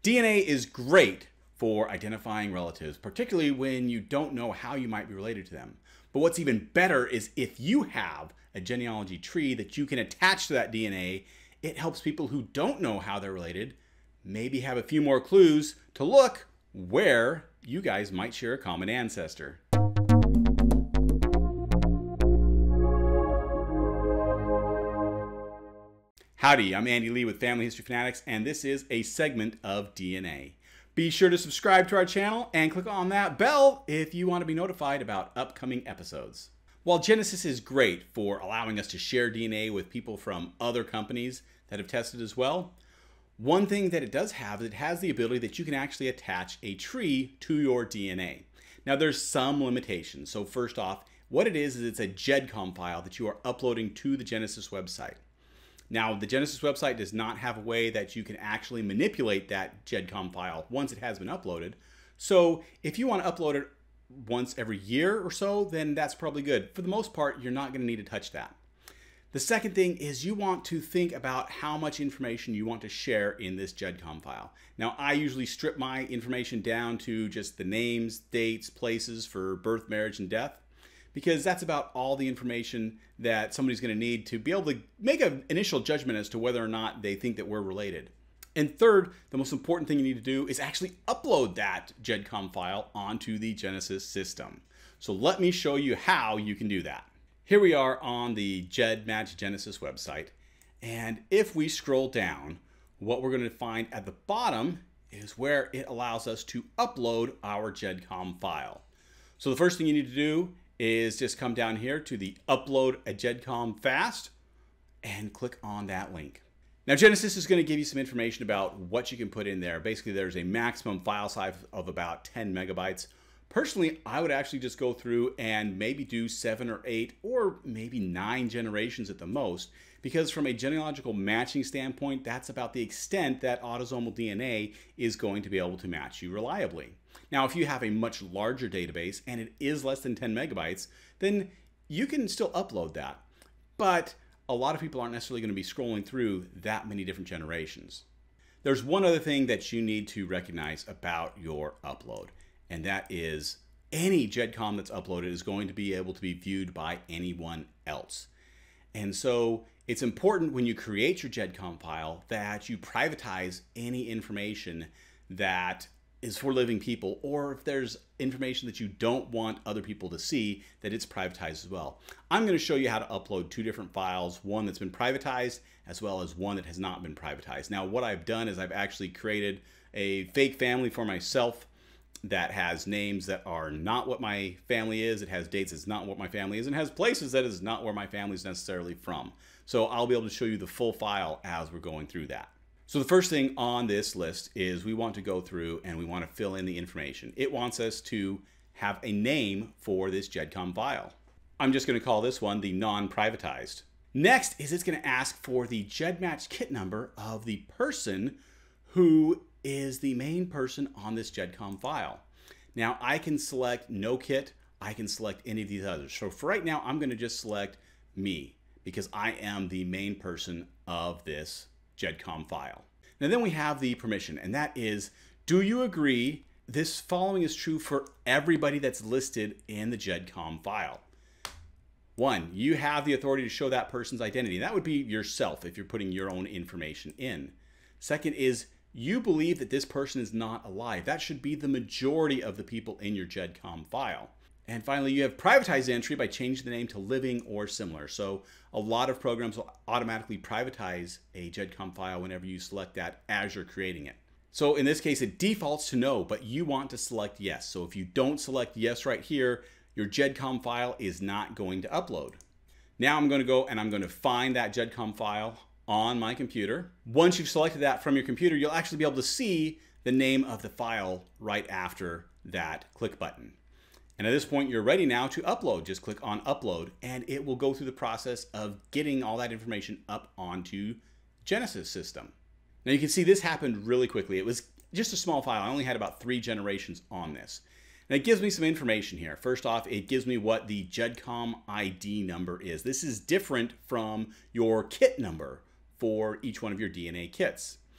DNA is great for identifying relatives, particularly when you don't know how you might be related to them. But what's even better is if you have a genealogy tree that you can attach to that DNA, it helps people who don't know how they're related maybe have a few more clues to look where you guys might share a common ancestor. Howdy, I'm Andy Lee with Family History Fanatics, and this is a segment of DNA. Be sure to subscribe to our channel and click on that bell if you want to be notified about upcoming episodes. While Genesis is great for allowing us to share DNA with people from other companies that have tested as well, one thing that it does have is it has the ability that you can actually attach a tree to your DNA. Now there's some limitations. So first off, what it is it's a GEDCOM file that you are uploading to the Genesis website. Now, the Genesis website does not have a way that you can actually manipulate that GEDCOM file once it has been uploaded. So if you want to upload it once every year or so, then that's probably good. For the most part, you're not going to need to touch that. The second thing is you want to think about how much information you want to share in this GEDCOM file. Now, I usually strip my information down to just the names, dates, places for birth, marriage, and death, because that's about all the information that somebody's going to need to be able to make an initial judgment as to whether or not they think that we're related. And third, the most important thing you need to do is actually upload that GEDCOM file onto the Genesis system. So let me show you how you can do that. Here we are on the GEDmatch Genesis website. And if we scroll down, what we're going to find at the bottom is where it allows us to upload our GEDCOM file. So the first thing you need to do is just come down here to the Upload a GEDCOM Fast and click on that link. Now Genesis is going to give you some information about what you can put in there. Basically there's a maximum file size of about 10 megabytes. Personally, I would actually just go through and maybe do 7 or 8 or maybe 9 generations at the most, because from a genealogical matching standpoint, that's about the extent that autosomal DNA is going to be able to match you reliably. Now, if you have a much larger database and it is less than 10 megabytes, then you can still upload that. But a lot of people aren't necessarily going to be scrolling through that many different generations. There's one other thing that you need to recognize about your upload, and that is any GEDCOM that's uploaded is going to be able to be viewed by anyone else. And so it's important when you create your GEDCOM file that you privatize any information that is for living people, or if there's information that you don't want other people to see, that it's privatized as well. I'm going to show you how to upload 2 different files, one that's been privatized as well as one that has not been privatized. Now what I've done is I've actually created a fake family for myself that has names that are not what my family is. It has dates that's not what my family is, and has places that is not where my family is necessarily from. So I'll be able to show you the full file as we're going through that. So the first thing on this list is we want to go through and we want to fill in the information. It wants us to have a name for this GEDCOM file. I'm just going to call this one the non-privatized. Next is it's going to ask for the GEDmatch kit number of the person who is the main person on this GEDCOM file. Now I can select no kit, I can select any of these others. So for right now, I'm going to just select me because I am the main person of this GEDCOM file. Now then we have the permission, and that is, do you agree this following is true for everybody that's listed in the GEDCOM file? 1, you have the authority to show that person's identity. That would be yourself if you're putting your own information in. Second is, you believe that this person is not alive. That should be the majority of the people in your GEDCOM file. And finally, you have privatized entry by changing the name to living or similar. So a lot of programs will automatically privatize a GEDCOM file whenever you select that as you're creating it. So in this case, it defaults to no, but you want to select yes. So if you don't select yes right here, your GEDCOM file is not going to upload. Now I'm going to go and I'm going to find that GEDCOM file on my computer. Once you've selected that from your computer, you'll actually be able to see the name of the file right after that click button. And at this point, you're ready now to upload. Just click on upload and it will go through the process of getting all that information up onto Genesis system. Now you can see this happened really quickly. It was just a small file. I only had about 3 generations on this. And it gives me some information here. First off, it gives me what the GEDCOM ID number is. This is different from your kit number for each one of your DNA kits.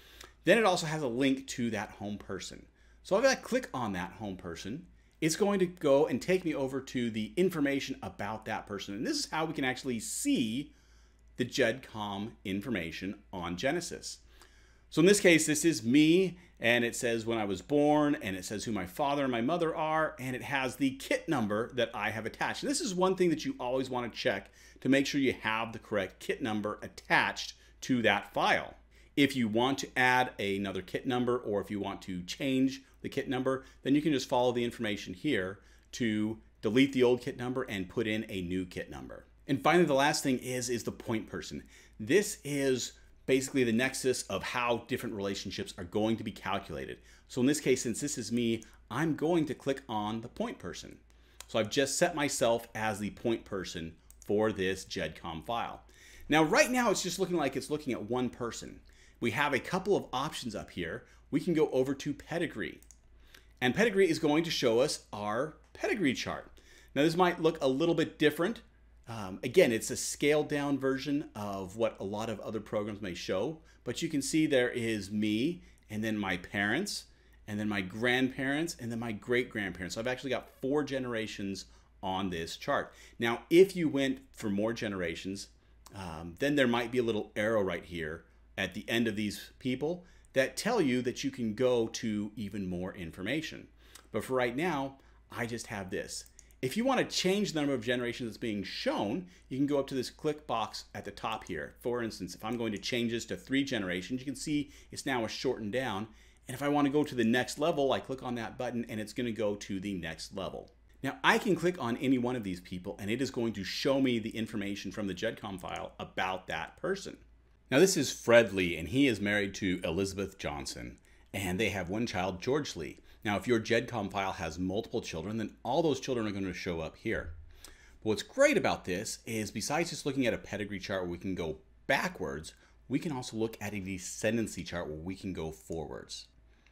Then it also has a link to that home person. So if I click on that home person, it's going to go and take me over to the information about that person. And this is how we can actually see the GEDCOM information on Genesis. So in this case, this is me, and it says when I was born, and it says who my father and my mother are, and it has the kit number that I have attached. And this is one thing that you always want to check to make sure you have the correct kit number attached to that file. If you want to add another kit number, or if you want to change the kit number, then you can just follow the information here to delete the old kit number and put in a new kit number. And finally, the last thing is the point person. This is basically the nexus of how different relationships are going to be calculated. So in this case, since this is me, I'm going to click on the point person. So I've just set myself as the point person for this GEDCOM file. Now, right now, it's just looking like it's looking at one person. We have a couple of options up here. We can go over to Pedigree. And Pedigree is going to show us our pedigree chart. Now, this might look a little bit different. Again, it's a scaled down version of what a lot of other programs may show, but you can see there is me, and then my parents, and then my grandparents, and then my great-grandparents. So I've actually got 4 generations on this chart. Now, if you went for more generations, then there might be a little arrow right here at the end of these people that tell you that you can go to even more information. But for right now, I just have this. If you want to change the number of generations that's being shown, you can go up to this click box at the top here. For instance, if I'm going to change this to 3 generations, you can see it's now shortened down. And if I want to go to the next level, I click on that button and it's going to go to the next level. Now, I can click on any one of these people and it is going to show me the information from the GEDCOM file about that person. Now, this is Fred Lee, and he is married to Elizabeth Johnson, and they have one child, George Lee. Now, if your GEDCOM file has multiple children, then all those children are going to show up here. But what's great about this is besides just looking at a pedigree chart where we can go backwards, we can also look at a descendancy chart where we can go forwards.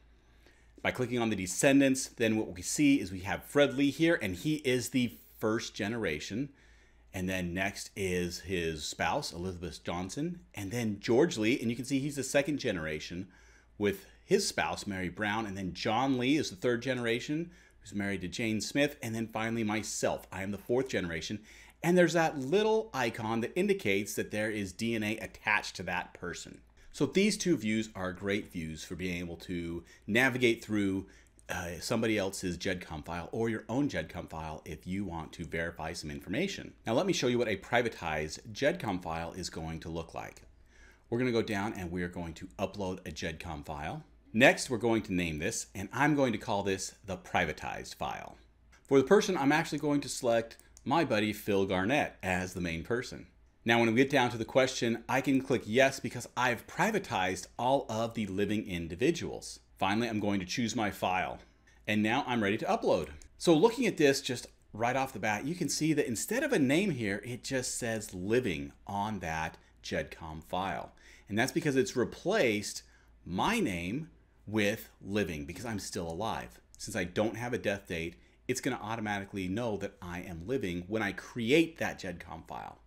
By clicking on the descendants, then what we see is we have Fred Lee here, and he is the first generation. And then next is his spouse, Elizabeth Johnson, and then George Lee, and you can see he's the second generation with his spouse, Mary Brown, and then John Lee is the third generation, who's married to Jane Smith, and then finally myself. I am the 4th generation, and there's that little icon that indicates that there is DNA attached to that person. So these 2 views are great views for being able to navigate through somebody else's GEDCOM file or your own GEDCOM file if you want to verify some information. Now let me show you what a privatized GEDCOM file is going to look like. We're going to go down and we are going to upload a GEDCOM file. Next, we're going to name this, and I'm going to call this the privatized file. For the person, I'm actually going to select my buddy Phil Garnett as the main person. Now when we get down to the question, I can click yes because I've privatized all of the living individuals. Finally, I'm going to choose my file. And now I'm ready to upload. So looking at this just right off the bat, you can see that instead of a name here, it just says living on that GEDCOM file. And that's because it's replaced my name with living because I'm still alive. Since I don't have a death date, it's going to automatically know that I am living when I create that GEDCOM file.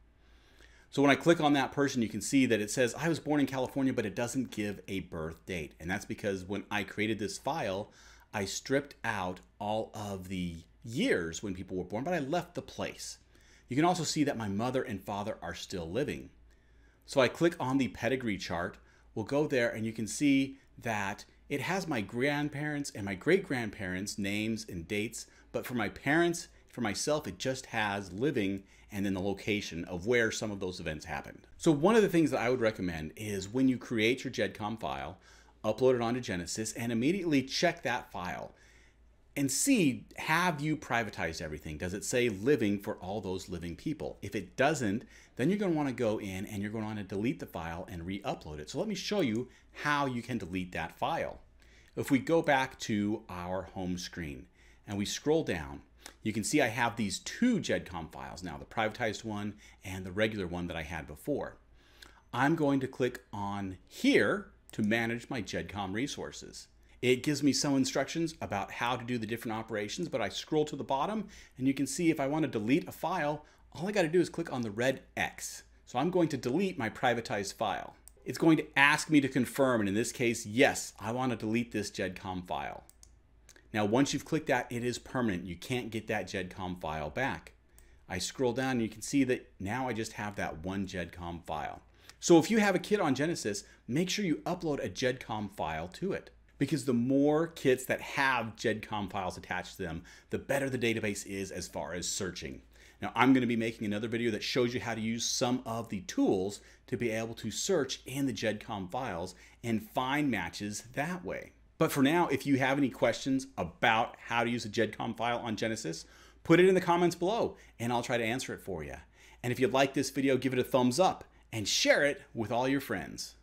So when I click on that person, you can see that it says I was born in California, but it doesn't give a birth date. And that's because when I created this file, I stripped out all of the years when people were born, but I left the place. You can also see that my mother and father are still living. So I click on the pedigree chart. We'll go there and you can see that it has my grandparents and my great-grandparents' names and dates, but for my parents, for myself, it just has living and then the location of where some of those events happened. So one of the things that I would recommend is when you create your GEDCOM file, upload it onto Genesis and immediately check that file and see, have you privatized everything? Does it say living for all those living people? If it doesn't, then you're going to want to go in and you're going to want to delete the file and re-upload it. So let me show you how you can delete that file. If we go back to our home screen and we scroll down, you can see I have these 2 GEDCOM files now, the privatized one and the regular one that I had before. I'm going to click on here to manage my GEDCOM resources. It gives me some instructions about how to do the different operations, but I scroll to the bottom and you can see if I want to delete a file, all I got to do is click on the red X. So I'm going to delete my privatized file. it's going to ask me to confirm, and in this case, yes, I want to delete this GEDCOM file. Now, once you've clicked that, it is permanent. You can't get that GEDCOM file back. I scroll down and you can see that now I just have that one GEDCOM file. So if you have a kit on Genesis, make sure you upload a GEDCOM file to it, because the more kits that have GEDCOM files attached to them, the better the database is as far as searching. Now, I'm going to be making another video that shows you how to use some of the tools to be able to search in the GEDCOM files and find matches that way. But for now, if you have any questions about how to use a GEDCOM file on Genesis, put it in the comments below and I'll try to answer it for you. And if you like this video, give it a thumbs up and share it with all your friends.